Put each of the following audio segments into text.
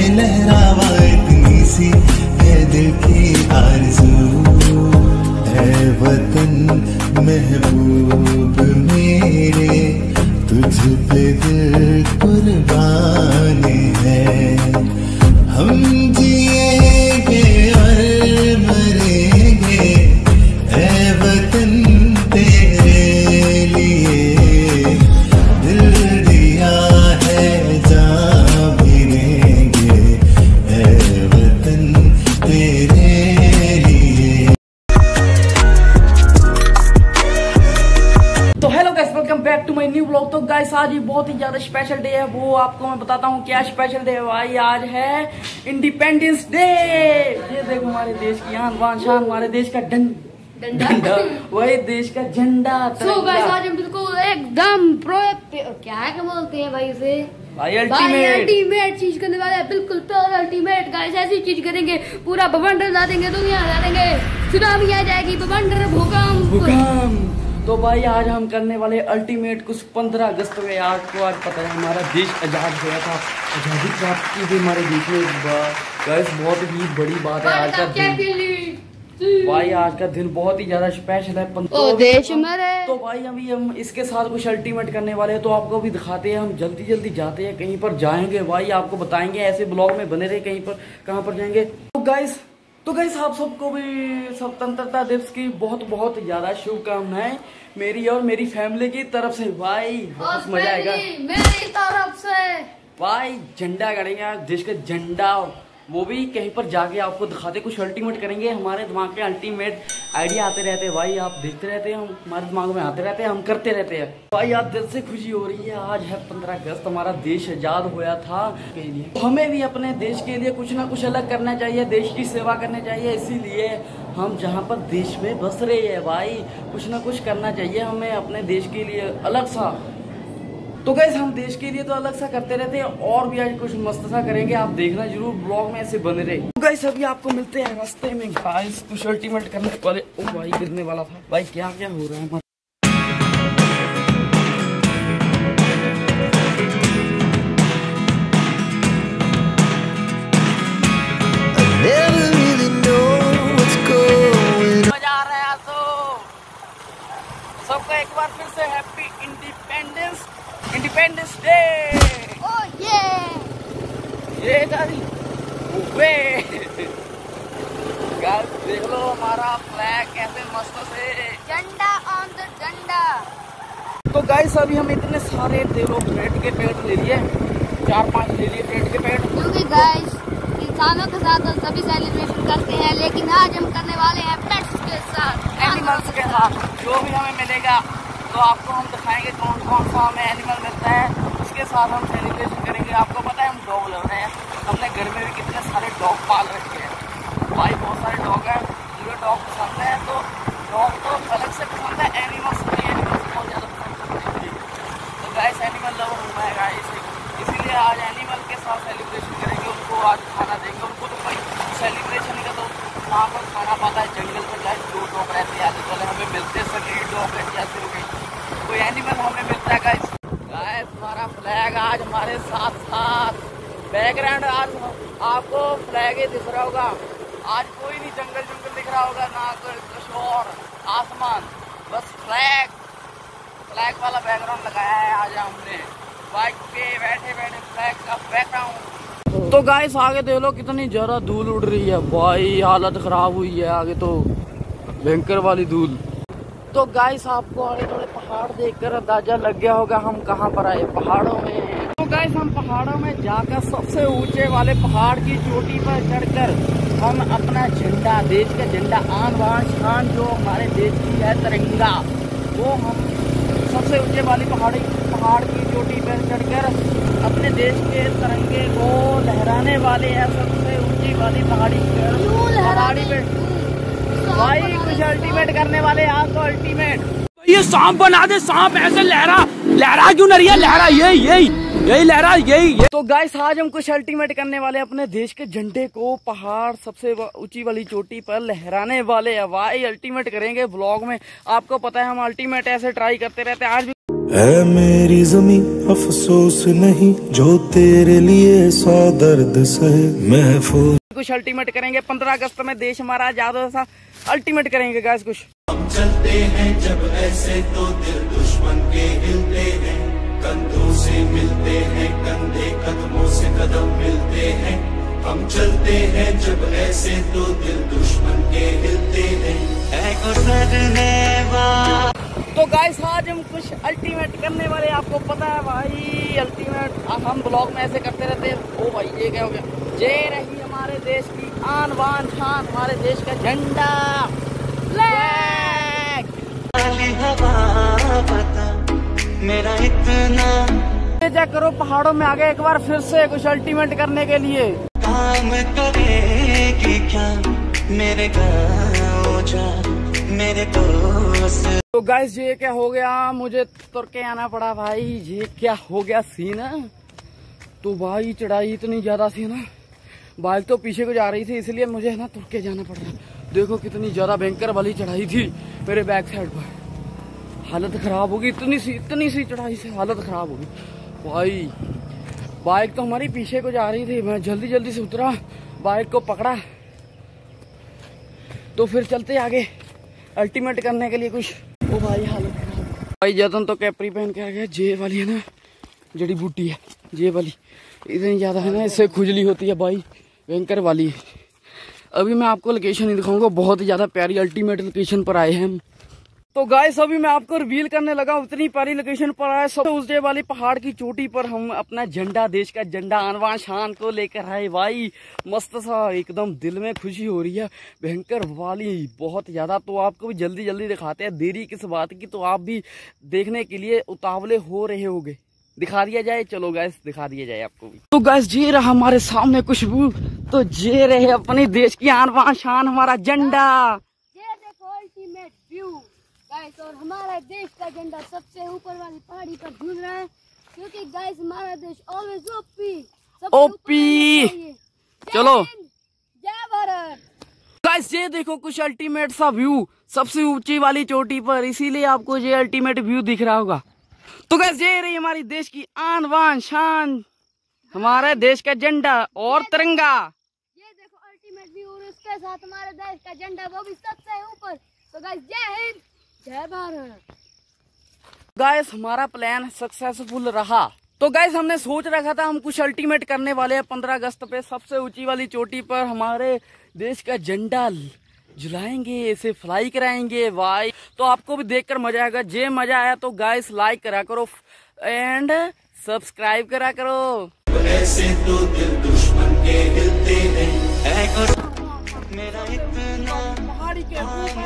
लहरावा इतनी सी है दिल की आरज़ू, है वतन महबूब मेरे, तुझ पे दिल कुर्बान है। हम जिएंगे और मरेंगे ऐ वतन तेरे लिए, दिल दिया है जान भी देंगे ऐ वतन तेरे लिए। तो hello guys, welcome back to my new blog. तो गाइस आज ही बहुत ही ज्यादा स्पेशल डे है, वो आपको मैं बताता हूँ क्या स्पेशल डे है भाई। आज है इंडिपेंडेंस डे। ये देखो हमारे देश की आन बान शान, हमारे देश का डंडा वही देश का झंडा। तो गाइस आज हम बिल्कुल एकदम क्या बोलते हैं भाई उसे, भाई अल्टीमेट चीज करने वाले हैं। बिल्कुल अल्टीमेट गाइस, ऐसी चीज करेंगे पूरा बवंडर ला देंगे, दुनिया ला देंगे, सुनामी आ जाएगी, बवंडर भूकंप। तो भाई आज हम करने वाले अल्टीमेट कुछ 15 अगस्त को। आपको आज पता है हमारा देश आजाद हुआ था, आजादी प्राप्त की थी हमारे देश में। गाइस बहुत ही बड़ी बात है आज का दिन भाई, आज का दिन बहुत ही ज्यादा स्पेशल है। देश मेरे। तो भाई अभी हम इसके साथ कुछ अल्टीमेट करने वाले हैं, तो आपको भी दिखाते हैं। हम जल्दी जल्दी जाते हैं, कहीं पर जाएंगे भाई, आपको बताएंगे। ऐसे ब्लॉग में बने रहे, कहीं पर कहाँ पर जाएंगे। तो गाइस आप सबको भी स्वतंत्रता दिवस की बहुत बहुत ज्यादा शुभकामनाएं मेरी और मेरी फैमिली की तरफ से। भाई बहुत मजा आएगा मेरी तरफ से। भाई झंडा गाड़ेंगे आज, देश का झंडा, वो भी कहीं पर जाके आपको दिखाते, कुछ अल्टीमेट करेंगे। हमारे दिमाग में अल्टीमेट आइडिया आते रहते हैं भाई, आप देखते रहते हैं, हमारे दिमाग में आते रहते हैं, हम करते रहते हैं भाई। आज दिल से खुशी हो रही है, आज है 15 अगस्त, हमारा देश आजाद हुआ था के लिए। हमें भी अपने देश के लिए कुछ ना कुछ अलग करना चाहिए, देश की सेवा करनी चाहिए। इसीलिए हम जहाँ पर देश में बस रहे हैं भाई, कुछ ना कुछ करना चाहिए हमें अपने देश के लिए अलग सा। तो गाइस हम देश के लिए तो अलग सा करते रहते हैं, और भी आज कुछ मस्त सा करेंगे, आप देखना जरूर, ब्लॉग में ऐसे बने रहे। तो गाइस अभी आपको मिलते हैं रास्ते में गाइस, कुछ अल्टीमेट करने वाले। ओ भाई गिरने वाला था भाई, क्या क्या हो रहा है। मजा आ रहा है आज तो सबका। एक बार फिर से हैप्पी इंडिपेंडेंस डे। ओह ये गाड़ी वे गाइस देख लो हमारा फ्लैग कैसे मस्त से, झंडा ऑन द झंडा। तो गाइस अभी हम इतने सारे देखो ब्रेड के पेड़ ले लिए, 4-5 ले लिए ब्रेड के पेड़, क्योंकि गाइस इंसानों के साथ तो सभी सेलिब्रेशन करते हैं, लेकिन आज हम करने वाले हैं पेट्स के साथ, एनिमल्स के साथ। जो भी हमें मिलेगा तो आपको हम दिखाएंगे कौन कौन सा हमें एनिमल मिलता है, उसके साथ हम सेलिब्रेशन करेंगे। आपको पता है हम डॉग लग रहे हैं, हमने घर में भी कितने सारे डॉग पाल रखे हैं भाई, बहुत सारे डॉग हैं। मुझे डॉग पसंद है, तो डॉग तो अलग से पसंद है, एनिमल्स भी एनिमल्स बहुत ज़्यादा पसंद है। तो गाइस एनिमल लवर हूँ मैं गाइस, इसीलिए आज एनिमल के साथ सेलिब्रेशन करेंगे, उनको आज खाना देंगे। उनको तो भाई सेलिब्रेशन का तो वहाँ पर खाना पाता है जंगल में गाइस, जो डॉग रहते हैं आजकल हमें मिलते हैं, सभी डॉग जैसे हो गई, कोई एनिमल हमें मिलता है गाइस। हमारा फ्लैग आज हमारे साथ साथ, बैकग्राउंड आज आपको फ्लैग ही दिख रहा होगा। आज कोई नहीं जंगल दिख रहा होगा, ना कोई कुछ और आसमान, बस फ्लैग वाला बैकग्राउंड लगाया है आज हमने। बाइक पे बैठे फ्लैग का बैकग्राउंड। तो गाइस आगे देख लो कितनी ज्यादा धूल उड़ रही है भाई, हालत खराब हुई है आगे तो, भयंकर वाली धूल। तो गाइस आपको आगे थोड़े पहाड़ देखकर अंदाजा लग गया होगा हम कहाँ पर आए, पहाड़ों में। तो गाइस हम पहाड़ों में जाकर सबसे ऊंचे वाले पहाड़ की चोटी पर चढ़कर हम अपना झंडा, देश का झंडा, आन बान शान जो हमारे देश की है तिरंगा, वो हम सबसे ऊंचे वाली पहाड़ की चोटी पर चढ़कर अपने देश के तिरंगे को लहराने वाले हैं। सबसे ऊंची वाली पहाड़ी पे भाई कुछ अल्टीमेट करने वाले हैं आज तो। अल्टीमेट ये सांप बना दे, सांप ऐसे लहरा क्यों नहीं है, लहरा यही लहरा यही। तो गाइस आज हम कुछ अल्टीमेट करने वाले अपने देश के झंडे को पहाड़ सबसे ऊंची वाली चोटी पर लहराने वाले हैं भाई। अल्टीमेट करेंगे ब्लॉग में, आपको पता है हम अल्टीमेट ऐसे ट्राई करते रहते हैं। आज भी है मेरी जमीं अफसोस नहीं जो तेरे लिए 100 दर्द सहे महफूज। कुछ अल्टीमेट करेंगे 15 अगस्त में, देश हमारा आजाद सा अल्टीमेट करेंगे गाइस कुछ। हम चलते हैं जब ऐसे तो दिल दुश्मन के हिलते हैं, कंधों से मिलते हैं कंधे कदमों से कदम मिलते हैं। हम चलते हैं जब ऐसे तो दिल दुश्मन के हिलते हैं। तो गाइस आज हम कुछ अल्टीमेट करने वाले, आपको पता है भाई अल्टीमेट हम ब्लॉग में ऐसे करते रहते हैं। ओ भाई ये क्या हो गया, ये रही हमारे देश की आन बान शान, हमारे देश का झंडा फ्लैग। मेरा इतना जा करो पहाड़ों में आगे एक बार फिर से कुछ अल्टीमेट करने के लिए। काम करेगी क्या मेरे गाँव जा मेरे दोस्त। तो गाइस ये क्या हो गया, मुझे तुर के आना पड़ा भाई। ये क्या हो गया सीन है, तो भाई चढ़ाई इतनी ज्यादा थी ना, बाइक तो पीछे को जा रही थी इसलिए मुझे ना तुर के जाना पड़ रहा। देखो कितनी ज्यादा भयंकर वाली चढ़ाई थी मेरे बैक साइड पर, हालत खराब होगी। इतनी सी चढ़ाई से हालत खराब होगी भाई। बाइक तो हमारी पीछे को जा रही थी, मैं जल्दी जल्दी से उतरा, बाइक को पकड़ा तो फिर चलते आगे अल्टीमेट करने के लिए कुछ। ओ भाई हालत खराब भाई। जतन तो कैपरी पहन के आ गया। जे वाली है ना जड़ी बूटी है, जे वाली इतनी ज्यादा है ना, इससे खुजली होती है भाई, भयंकर वाली। अभी मैं आपको लोकेशन नहीं दिखाऊंगा, बहुत ही ज्यादा प्यारी अल्टीमेट लोकेशन पर आए हैं हम। तो गाइस अभी मैं आपको रिवील करने लगा, उतनी प्यारी लोकेशन पर आए। सब उस डे वाली पहाड़ की चोटी पर हम अपना झंडा, देश का झंडा आन बान शान को लेकर आए भाई। मस्त सा एकदम दिल में खुशी हो रही है, भयंकर वाली बहुत ज्यादा। तो आपको भी जल्दी जल्दी दिखाते हैं, देरी किस बात की, तो आप भी देखने के लिए उतावले हो रहे होगे। दिखा दिया जाए, चलो गैस दिखा दिया जाए आपको भी। तो गैस ये रहा हमारे सामने खुशबू, तो ये रहे अपने देश की आन बान शान हमारा झंडा। ये देखो अल्टीमेट व्यू गाइस, और हमारा देश का झंडा सबसे ऊपर वाली पहाड़ी पर झूल रहा है, क्योंकि गाइस हमारा देश ऑलवेज ओपी। चलो जय भारत। गाइस ये देखो कुछ अल्टीमेट सा व्यू सबसे ऊंची वाली चोटी पर, इसीलिए आपको ये अल्टीमेट व्यू दिख रहा होगा। तो गाइस ये रही हमारी देश की आन बान शान, हमारे देश का झंडा और तिरंगा। ये देखो अल्टीमेट व्यू, और उसके साथ हमारे देश का झंडा, वो भी सबसे ऊपर। तो गाइस जय हिंद जय भारत। गाइस हमारा प्लान सक्सेसफुल रहा। तो गाइस हमने सोच रखा था हम कुछ अल्टीमेट करने वाले हैं 15 अगस्त पे, सबसे ऊंची वाली चोटी पर हमारे देश का झंडा झुलाएंगे, इसे फ्लाई कराएंगे भाई। तो आपको भी देखकर मजा आएगा। जे मजा आया तो गाइस लाइक करा करो एंड सब्सक्राइब करा करो। ऐसे तो दिल दुश्मन के हिलते हैं, मेरा इतना पहाड़ी के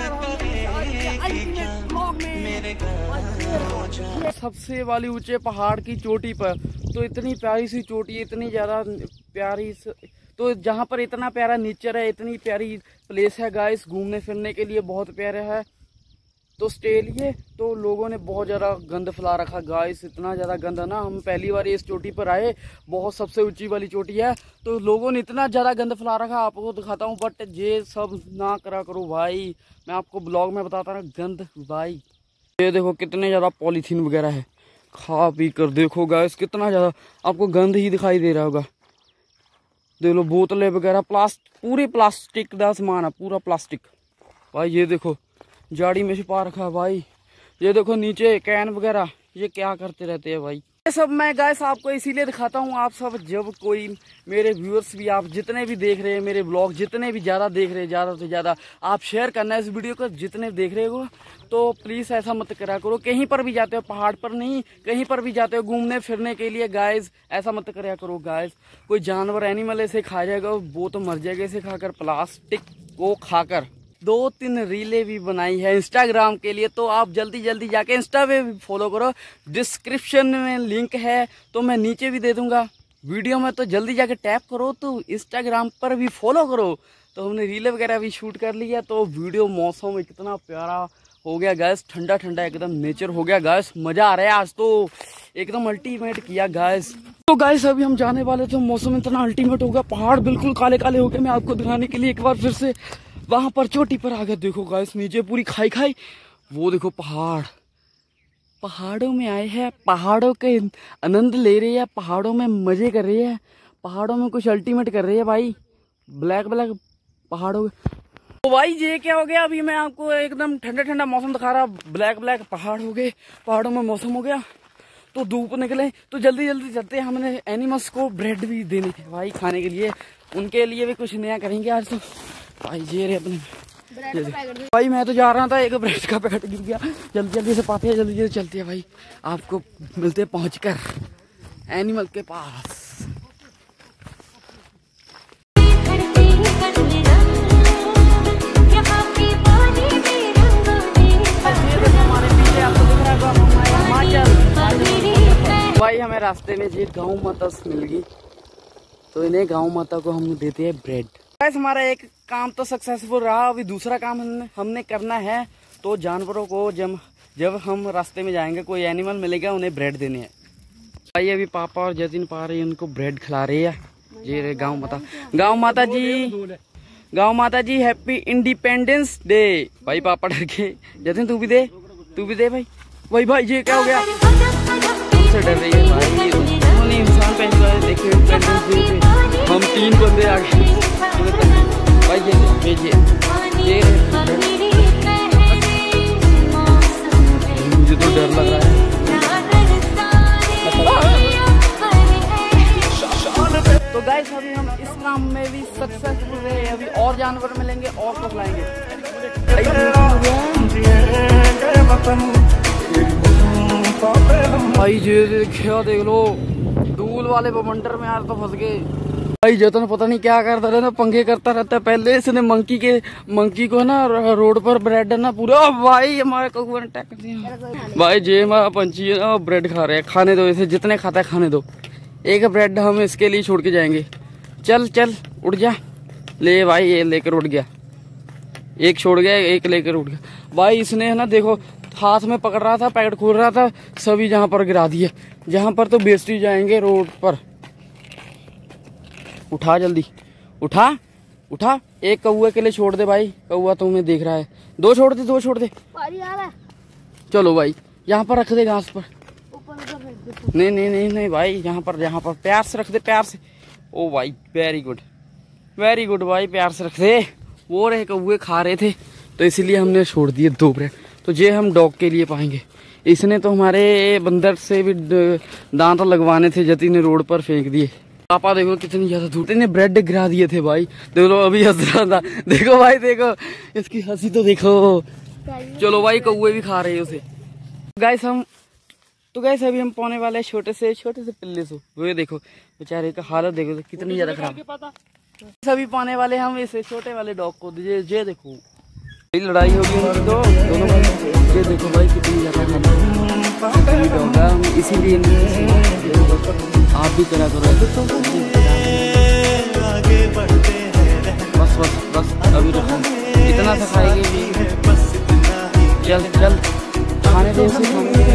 सबसे वाली ऊंचे पहाड़ की चोटी पर, तो इतनी प्यारी सी चोटी, इतनी ज्यादा प्यारी, तो जहाँ पर इतना प्यारा नेचर है, इतनी प्यारी प्लेस है गाइस, घूमने फिरने के लिए बहुत प्यारा है। तो स्टे लिए तो लोगों ने बहुत ज़्यादा गंद फैला रखा गाइस, इतना ज़्यादा गंद है ना। हम पहली बार इस चोटी पर आए, बहुत सबसे ऊंची वाली चोटी है, तो लोगों ने इतना ज़्यादा गंद फैला रखा, आपको दिखाता हूँ, बट ये सब ना करा करो भाई। मैं आपको ब्लॉग में बताता रहा गंद भाई। ये देखो कितने ज़्यादा पॉलीथीन वगैरह है, खा पी कर देखो गाइस कितना ज़्यादा आपको गंद ही दिखाई दे रहा होगा। देख लो बोतलें वगैरह, पूरे प्लास्टिक का सामान है, पूरा प्लास्टिक भाई। ये देखो झाड़ी में छिपा रखा है भाई। ये देखो नीचे कैन वगैरह, ये क्या करते रहते हैं भाई। ये सब मैं गाइस आपको इसीलिए दिखाता हूँ, आप सब जब कोई मेरे व्यूअर्स भी, आप जितने भी देख रहे हैं मेरे ब्लॉग, जितने भी ज़्यादा देख रहे हैं, ज़्यादा से ज़्यादा आप शेयर करना है इस वीडियो को, जितने देख रहे हो। तो प्लीज़ ऐसा मत करा करो, कहीं पर भी जाते हो, पहाड़ पर नहीं कहीं पर भी जाते हो घूमने फिरने के लिए गाइस, ऐसा मत करा करो गाइस। कोई जानवर एनिमल ऐसे खा जाएगा, वो तो मर जाएगा इसे खाकर, प्लास्टिक को खाकर। 2-3 रीलें भी बनाई है इंस्टाग्राम के लिए, तो आप जल्दी जल्दी जाके इंस्टा पे भी फॉलो करो, डिस्क्रिप्शन में लिंक है तो मैं नीचे भी दे दूंगा वीडियो में, तो जल्दी जाके टैप करो, तो इंस्टाग्राम पर भी फॉलो करो। तो हमने रीलें वगैरह भी शूट कर ली है। तो वीडियो मौसम कितना प्यारा हो गया गैस, ठंडा ठंडा एकदम नेचर हो गया गैस, मजा आ रहा है आज तो, एकदम अल्टीमेट किया गैस। तो गैस अभी हम जाने वाले थे, मौसम इतना अल्टीमेट हो गया, पहाड़ बिल्कुल काले काले हो गए। मैं आपको दिखाने के लिए एक बार फिर से वहां पर चोटी पर आ गए। देखो गैस नीचे पूरी खाई खाई, वो देखो पहाड़ पहाड़ों में आए हैं, पहाड़ों के आनंद ले रहे हैं, पहाड़ों में मजे कर रहे हैं, पहाड़ों में कुछ अल्टीमेट कर रहे हैं भाई। ब्लैक ब्लैक पहाड़ों। तो भाई ये क्या हो गया, अभी मैं आपको एकदम ठंडा ठंडा मौसम दिखा रहा, ब्लैक ब्लैक पहाड़ हो गए, पहाड़ों में मौसम हो गया तो धूप निकले तो जल्दी जल्दी चलते हैं। हमने एनिमल्स को ब्रेड भी देने थे भाई खाने के लिए, उनके लिए भी कुछ नया करेंगे आज तो। भाई ये रे अपने भाई मैं तो जा रहा था, एक ब्रेड का पैकेट गिर गया। जल्दी जल्दी से पाते हैं, जल्दी जल्दी चलते हैं भाई। आपको मिलते पहुंचकर एनिमल के पास। भाई हमें रास्ते में ये गांव माता मिल गई, तो इन्हें गांव माता को हम देते हैं ब्रेड। गाइस हमारा एक काम तो सक्सेसफुल रहा, अभी दूसरा काम हमने करना है। तो जानवरों को जब हम रास्ते में जाएंगे कोई एनिमल मिलेगा उन्हें ब्रेड देने हैं। भाई अभी पापा और जतिन पा रहे हैं, उनको ब्रेड खिला रहे हैं। ये गांव माता, गांव माता जी, गांव माता जी हैप्पी इंडिपेंडेंस डे। भाई पापा डर के, जतिन तू भी दे भाई। भाई भाई ये क्या हो गया, से डर रही है भाई। उन्होंने इंसान पहन हुआ है, देखिए इंडिपेंडेंस डे पे हम 3 बंदे आ गए भाई। ये मुझे तो डर लग रहा है। तो गाइस अभी हम इस काम में भी सक्सेसफुल रहे, अभी और जानवर मिलेंगे और कुछ लाएंगे। भाई ये देखिए, देख लो दूल वाले बवंडर में यार तो फंस गए। भाई जतन पता नहीं क्या करता रहता, पंगे करता रहता है। पहले इसने मंकी को ना रोड पर ब्रेड ना पूरा, भाई हमारे कौवा ने अटैक कर दिया। भाई जे हमारा पंछी है ना ब्रेड खा रहे हैं, खाने दो इसे, जितने खाता है खाने दो। एक ब्रेड हम इसके लिए छोड़ के जाएंगे। चल चल उड़ जा, ले भाई ये लेकर उड़ गया, एक छोड़ गया एक लेकर उड़ गया। भाई इसने है ना देखो हाथ में पकड़ रहा था, पैकेट खोल रहा था, सभी जहाँ पर गिरा दिए। जहाँ पर तो बेचती जाएंगे रोड पर। उठा जल्दी, उठा। एक कौवे के लिए छोड़ दे भाई, कौवा तुम्हें देख रहा है। 2 छोड़ दे। चलो भाई यहाँ पर रख दे घास पर। नहीं भाई, यहाँ पर प्यार से रख दे, प्यार से। ओ भाई वेरी गुड भाई, प्यार से रख दे। वो रहे कौवे खा रहे थे तो इसलिए हमने छोड़ दिए 2 ब्रेड। तो ये हम डॉग के लिए पाएंगे। इसने तो हमारे बंदर से भी दांत लगवाने थे, जति ने रोड पर फेंक दिए। पापा देखो कितनी ज्यादा धूटे ने ब्रेड गिरा दिए थे भाई। देख लो अभी हंस रहा था, देखो भाई देखो इसकी हंसी तो देखो। चलो भाई कौवे भी खा रहे हैं उसे। गाइस अभी हम पाने वाले हैं छोटे से पिल्ले से। वो देखो बेचारे का हालत देखो कितनी ज्यादा खराब। सभी पाने वाले हम इसे छोटे वाले डॉग को। ये देखो लड़ाई होगी हमारी दोनों भाई। ये देखो भाई कितनी ज्यादा डॉग है, हम इसीलिए आप भी करा करो। बस अभी तो इतना सा खाएंगे भी। चल खाने दे उसे,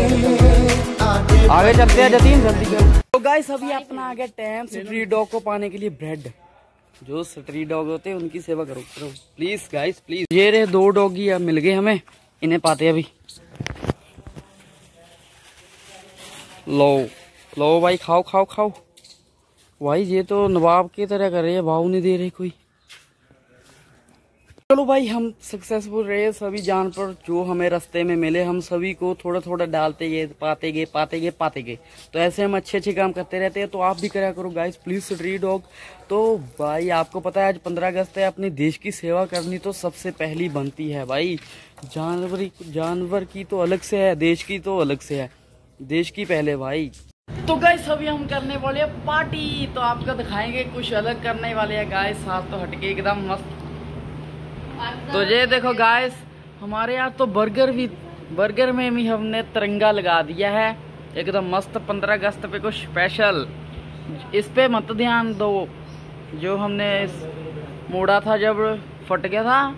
आगे चलते हैं जतीन जल्दी कर। तो गाइस अभी अपना आ गया टाइम स्ट्रीट डॉग को पाने के लिए ब्रेड। जो स्ट्रीट डॉग होते हैं उनकी सेवा करो प्लीज गाइस प्लीज। ये रहे 2 डॉगी अब मिल गए हमें, इन्हें पाते अभी। लो भाई खाओ। भाई ये तो नवाब की तरह कर रहे हैं, भाव नहीं दे रहे कोई। चलो भाई हम सक्सेसफुल रहे। सभी जानवर जो हमें रास्ते में मिले हम सभी को थोड़ा थोड़ा डालते गए, पाते गए। तो ऐसे हम अच्छे काम करते रहते हैं। तो आप भी करा करो गाइस प्लीज स्ट्रीट डॉग। तो भाई आपको पता है आज 15 अगस्त है, अपने देश की सेवा करनी तो सबसे पहली बनती है भाई। जानवर की तो अलग से है, देश की तो अलग से है, देश की पहले भाई। तो गाइस अभी हम करने वाले हैं पार्टी, तो आपको दिखाएंगे कुछ अलग करने वाले हैं गाइस। साथ तो हटके एकदम मस्त। तो ये देखो गाइस हमारे यहाँ तो बर्गर में भी हमने तिरंगा लगा दिया है एकदम मस्त। 15 अगस्त पे कुछ स्पेशल, इस पे मत ध्यान दो। जो हमने मोड़ा था जब फट गया था,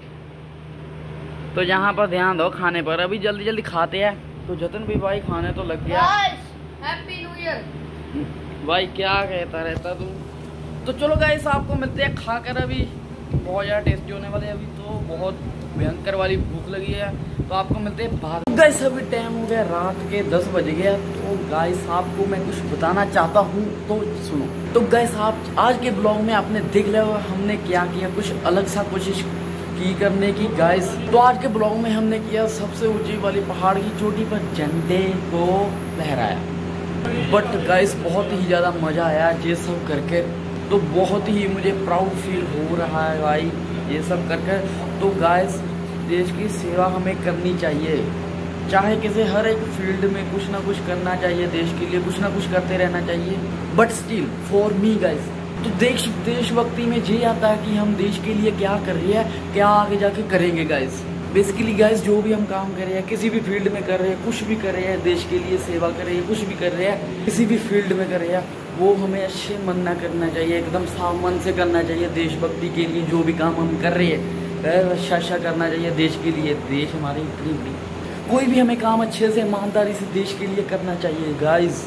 तो यहाँ पर ध्यान दो खाने पर। अभी जल्दी खाते हैं। तो जतन भी भाई खाने तो लग गया। हैप्पी न्यू ईयर भाई क्या कहता रहता तू। तो चलो गाइस आपको मिलते हैं खाकर। अभी बहुत ज़्यादा टेस्टी होने वाले हैं। अभी तो बहुत भयंकर वाली भूख लगी है। तो आपको मिलते हैं बाद। गाइस अभी टाइम हो गया रात के 10 बज गया। तो गाइस आपको मैं कुछ बताना चाहता हूँ, तो सुनो। तो गाइस आप आज के ब्लॉग में आपने देख लिया होगा हमने क्या किया, कुछ अलग सा कोशिश की करने की गाइस। तो आज के ब्लॉग में हमने किया सबसे ऊंची वाली पहाड़ की चोटी पर झंडे को लहराया। बट गाइस बहुत ही ज़्यादा मज़ा आया ये सब करके। तो बहुत ही मुझे प्राउड फील हो रहा है भाई ये सब करके। तो गाइस देश की सेवा हमें करनी चाहिए, चाहे किसी हर एक फील्ड में कुछ ना कुछ करना चाहिए, देश के लिए कुछ ना कुछ करते रहना चाहिए। But still for me guys, तो देशभक्ति में ये आता है कि हम देश के लिए क्या कर रहे हैं, क्या आगे जाके करेंगे गाइस। बेसिकली गाइस जो भी हम काम कर रहे हैं, किसी भी फील्ड में कर रहे हैं, कुछ भी कर रहे हैं, देश के लिए सेवा कर रहे हैं, कुछ भी कर रहे हैं, किसी भी फील्ड में कर रहे हैं, वो हमें अच्छे मन ना करना चाहिए, एकदम साफ मन से करना चाहिए। देशभक्ति के लिए जो भी काम हम कर रहे हैं अच्छा करना चाहिए देश के लिए। देश हमारी इतनी बड़ी, कोई भी हमें काम अच्छे से ईमानदारी से देश के लिए करना चाहिए गाइस।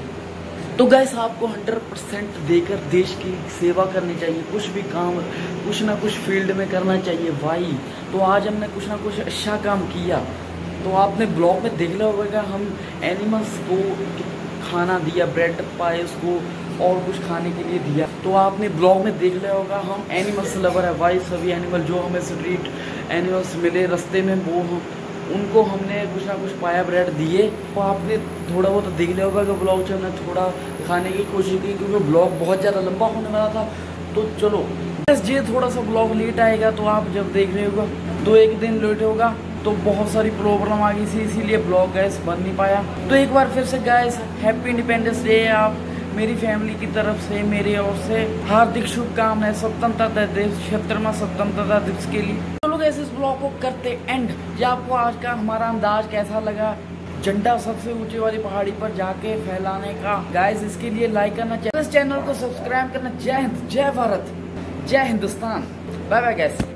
तो गाइस आपको 100% देकर देश की सेवा करनी चाहिए, कुछ भी काम कुछ ना कुछ फील्ड में करना चाहिए भाई। तो आज हमने कुछ ना कुछ अच्छा काम किया। तो आपने ब्लॉग में देख लिया होगा हम एनिमल्स को खाना दिया, ब्रेड पाए उसको और कुछ खाने के लिए दिया। तो आपने ब्लॉग में देख लिया होगा हम एनिमल्स लवर है भाई। सभी एनिमल जो हमें स्ट्रीट एनिमल्स मिले रास्ते में वो उनको हमने कुछ ना कुछ पाया, ब्रेड दिए। तो आपने थोड़ा बहुत देख लिया होगा कि ब्लॉग से हमने थोड़ा दिखाने की कोशिश की, क्योंकि ब्लॉग बहुत ज़्यादा लंबा होने वाला था। तो चलो ये थोड़ा सा ब्लॉग लेट आएगा, तो आप जब देख रहे होगा तो एक दिन लेट होगा। तो बहुत सारी प्रॉब्लम आ गई थी, इसीलिए ब्लॉग गैस बन नहीं पाया। तो एक बार फिर से गैस हैप्पी इंडिपेंडेंस डे। आप मेरी फैमिली की तरफ से, मेरी ओर से हार्दिक शुभकामनाएं स्वतंत्रता दिवस, 76वां स्वतंत्रता दिवस के लिए। तो लोग ऐसे इस ब्लॉग को करते एंड। या आपको आज का हमारा अंदाज कैसा लगा, झंडा सबसे ऊंची वाली पहाड़ी पर जाके फैलाने का गाइस, इसके लिए लाइक करना चाहिए, इस चैनल को सब्सक्राइब करना। जय हिंद, जय भारत, जय हिंदुस्तान। Bye bye guys.